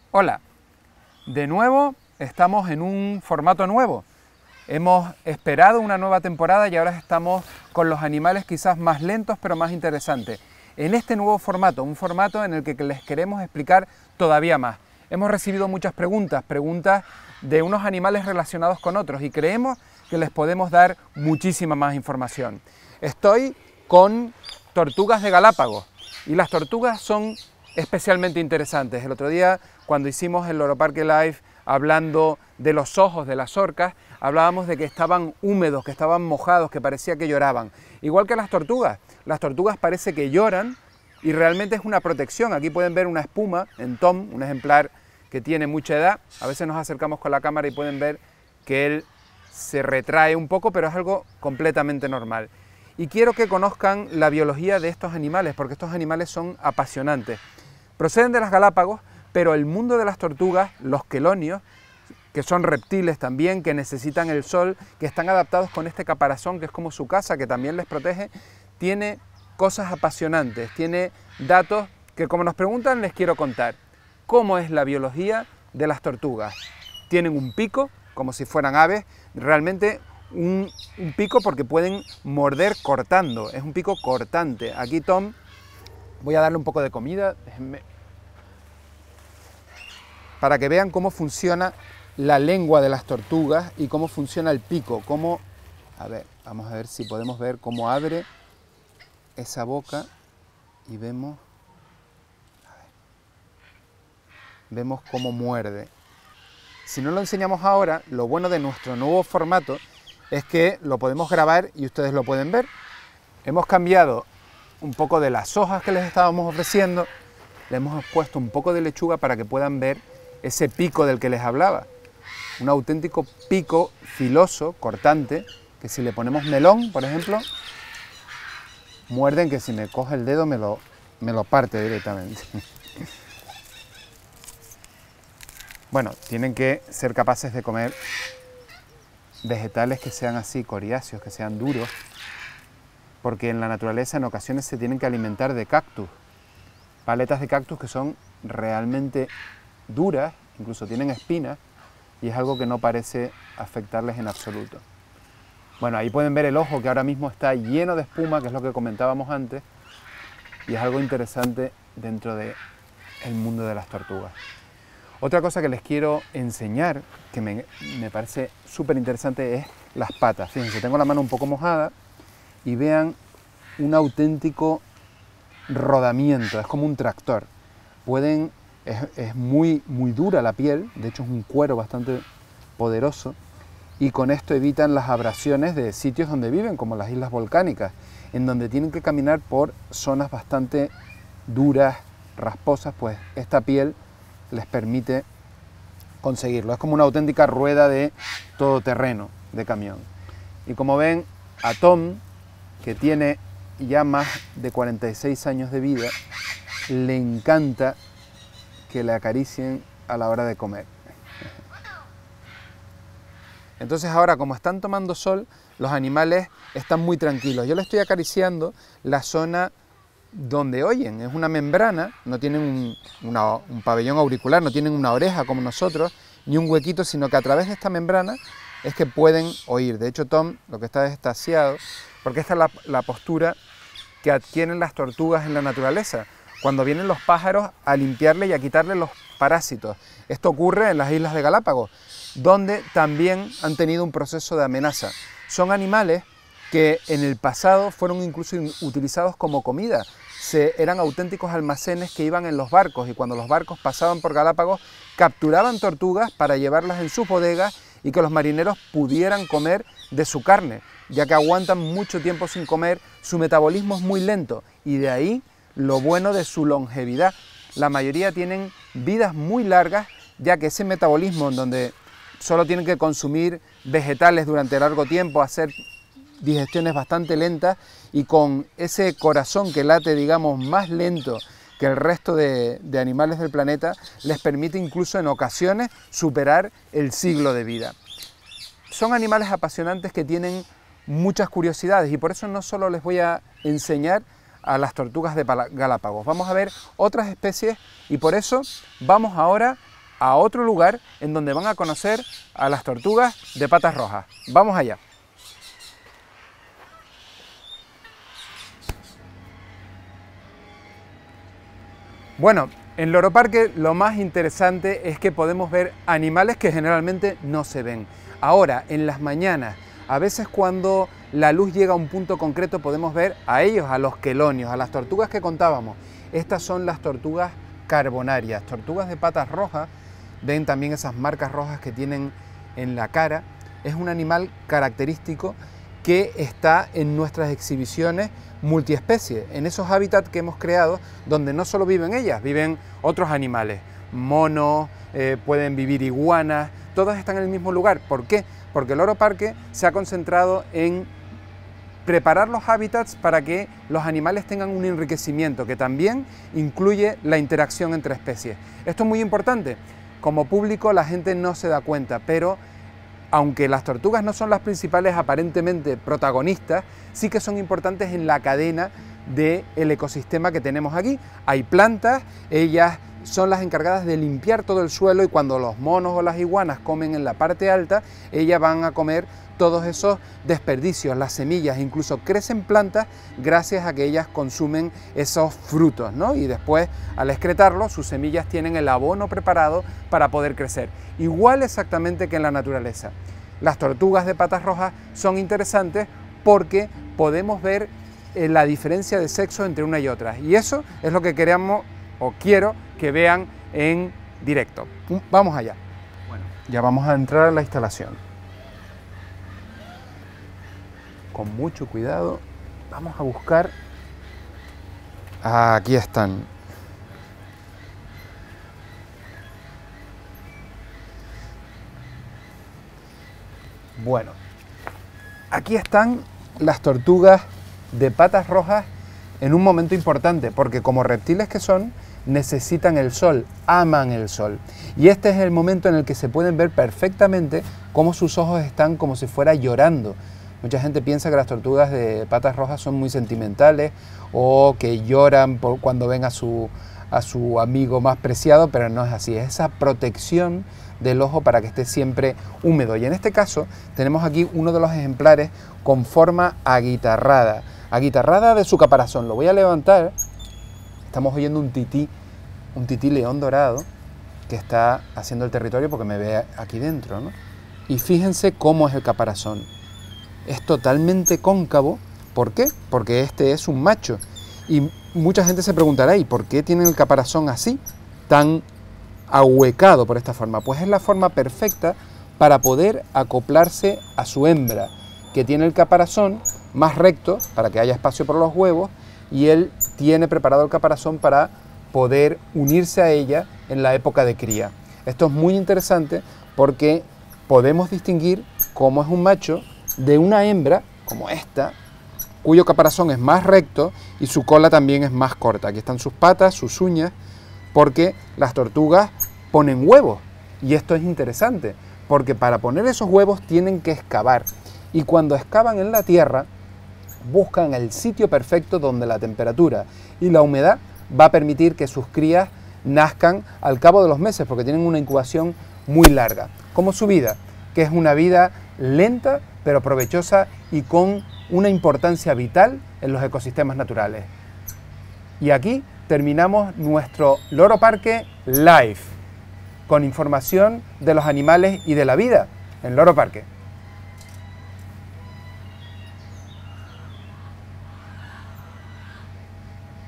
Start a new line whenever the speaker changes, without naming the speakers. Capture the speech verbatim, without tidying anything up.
Hola, de nuevo estamos en un formato nuevo. Hemos esperado una nueva temporada y ahora estamos con los animales quizás más lentos pero más interesantes. En este nuevo formato, un formato en el que les queremos explicar todavía más. Hemos recibido muchas preguntas, preguntas de unos animales relacionados con otros y creemos que les podemos dar muchísima más información. Estoy con tortugas de Galápagos y las tortugas son especialmente interesantes. El otro día, cuando hicimos el Loro Parque Live hablando de los ojos de las orcas, hablábamos de que estaban húmedos, que estaban mojados, que parecía que lloraban. Igual que las tortugas. Las tortugas parece que lloran y realmente es una protección. Aquí pueden ver una espuma en Tom, un ejemplar que tiene mucha edad. A veces nos acercamos con la cámara y pueden ver que él se retrae un poco, pero es algo completamente normal. Y quiero que conozcan la biología de estos animales, porque estos animales son apasionantes. Proceden de las Galápagos, pero el mundo de las tortugas, los quelonios, que son reptiles también, que necesitan el sol, que están adaptados con este caparazón, que es como su casa, que también les protege, tiene cosas apasionantes, tiene datos que, como nos preguntan, les quiero contar. ¿Cómo es la biología de las tortugas? Tienen un pico, como si fueran aves, realmente un, un pico porque pueden morder cortando, es un pico cortante. Aquí Tom, voy a darle un poco de comida, déjenme, para que vean cómo funciona la lengua de las tortugas y cómo funciona el pico, cómo, a ver, vamos a ver si podemos ver cómo abre esa boca y vemos, a ver, vemos cómo muerde. Si no lo enseñamos ahora, lo bueno de nuestro nuevo formato es que lo podemos grabar y ustedes lo pueden ver. Hemos cambiado un poco de las hojas que les estábamos ofreciendo, le hemos puesto un poco de lechuga para que puedan ver ese pico del que les hablaba. Un auténtico pico filoso, cortante, que si le ponemos melón, por ejemplo, muerden que si me coge el dedo me lo, me lo parte directamente. Bueno, tienen que ser capaces de comer vegetales que sean así, coriáceos, que sean duros, porque en la naturaleza en ocasiones se tienen que alimentar de cactus, paletas de cactus que son realmente duras, incluso tienen espinas, y es algo que no parece afectarles en absoluto. Bueno, ahí pueden ver el ojo que ahora mismo está lleno de espuma, que es lo que comentábamos antes, y es algo interesante dentro del mundo de las tortugas. Otra cosa que les quiero enseñar, que me, me parece súper interesante, es las patas. Fíjense, tengo la mano un poco mojada y vean un auténtico rodamiento, es como un tractor. Pueden, es, es muy, muy dura la piel, de hecho es un cuero bastante poderoso, y con esto evitan las abrasiones de sitios donde viven, como las islas volcánicas, en donde tienen que caminar por zonas bastante duras, rasposas, pues esta piel les permite conseguirlo. Es como una auténtica rueda de todoterreno de camión. Y como ven, a Tom, que tiene ya más de cuarenta y seis años de vida, le encanta que le acaricien a la hora de comer. Entonces ahora, como están tomando sol, los animales están muy tranquilos. Yo le estoy acariciando la zona donde oyen, es una membrana, no tienen un, una, un pabellón auricular, no tienen una oreja como nosotros, ni un huequito, sino que a través de esta membrana es que pueden oír. De hecho, Tom lo que está es extasiado, porque esta es la, la postura que adquieren las tortugas en la naturaleza, cuando vienen los pájaros a limpiarle y a quitarle los parásitos. Esto ocurre en las islas de Galápagos, donde también han tenido un proceso de amenaza. Son animales que en el pasado fueron incluso utilizados como comida. Se, eran auténticos almacenes que iban en los barcos, y cuando los barcos pasaban por Galápagos capturaban tortugas para llevarlas en sus bodegas y que los marineros pudieran comer de su carne, ya que aguantan mucho tiempo sin comer, su metabolismo es muy lento y de ahí lo bueno de su longevidad. La mayoría tienen vidas muy largas, ya que ese metabolismo en donde solo tienen que consumir vegetales durante largo tiempo, hacer digestiones bastante lentas y con ese corazón que late, digamos, más lento que el resto de, de animales del planeta, les permite incluso en ocasiones superar el siglo de vida. Son animales apasionantes que tienen muchas curiosidades y por eso no solo les voy a enseñar a las tortugas de Galápagos, vamos a ver otras especies y por eso vamos ahora a otro lugar en donde van a conocer a las tortugas de patas rojas. Vamos allá. Bueno, en Loro Parque lo más interesante es que podemos ver animales que generalmente no se ven. Ahora, en las mañanas, a veces cuando la luz llega a un punto concreto podemos ver a ellos, a los quelonios, a las tortugas que contábamos. Estas son las tortugas carbonarias, tortugas de patas rojas. Ven también esas marcas rojas que tienen en la cara. Es un animal característico que está en nuestras exhibiciones multiespecie, en esos hábitats que hemos creado, donde no solo viven ellas, viven otros animales, monos, eh, pueden vivir iguanas, todas están en el mismo lugar. ¿Por qué? Porque el Loro Parque se ha concentrado en preparar los hábitats para que los animales tengan un enriquecimiento que también incluye la interacción entre especies. Esto es muy importante. Como público la gente no se da cuenta, pero aunque las tortugas no son las principales aparentemente protagonistas, sí que son importantes en la cadena del ecosistema que tenemos aquí. Hay plantas, ellas son las encargadas de limpiar todo el suelo y cuando los monos o las iguanas comen en la parte alta, ellas van a comer todos esos desperdicios, las semillas, incluso crecen plantas gracias a que ellas consumen esos frutos, ¿no? Y después, al excretarlos, sus semillas tienen el abono preparado para poder crecer. Igual exactamente que en la naturaleza. Las tortugas de patas rojas son interesantes porque podemos ver eh, la diferencia de sexo entre una y otra. Y eso es lo que queremos o quiero que vean en directo. Vamos allá. Bueno, ya vamos a entrar a la instalación. Con mucho cuidado vamos a buscar. Aquí están. Bueno, aquí están las tortugas de patas rojas en un momento importante, porque como reptiles que son, necesitan el sol, aman el sol. Y este es el momento en el que se pueden ver perfectamente cómo sus ojos están como si fuera llorando. Mucha gente piensa que las tortugas de patas rojas son muy sentimentales o que lloran por cuando ven a su, a su amigo más preciado, pero no es así. Es esa protección del ojo para que esté siempre húmedo. Y en este caso tenemos aquí uno de los ejemplares con forma aguitarrada. Aguitarrada de su caparazón. Lo voy a levantar. Estamos oyendo un tití, un tití león dorado que está haciendo el territorio porque me ve aquí dentro, ¿no? Y fíjense cómo es el caparazón. Es totalmente cóncavo. ¿Por qué? Porque este es un macho. Y mucha gente se preguntará, ¿y por qué tiene el caparazón así, tan ahuecado por esta forma? Pues es la forma perfecta para poder acoplarse a su hembra, que tiene el caparazón más recto para que haya espacio por los huevos, y él tiene preparado el caparazón para poder unirse a ella en la época de cría. Esto es muy interesante porque podemos distinguir cómo es un macho de una hembra, como esta, cuyo caparazón es más recto y su cola también es más corta. Aquí están sus patas, sus uñas, porque las tortugas ponen huevos. Y esto es interesante, porque para poner esos huevos tienen que excavar. Y cuando excavan en la tierra, buscan el sitio perfecto donde la temperatura y la humedad va a permitir que sus crías nazcan al cabo de los meses, porque tienen una incubación muy larga. Como su vida, que es una vida lenta, pero provechosa y con una importancia vital en los ecosistemas naturales. Y aquí terminamos nuestro Loro Parque Live, con información de los animales y de la vida en Loro Parque.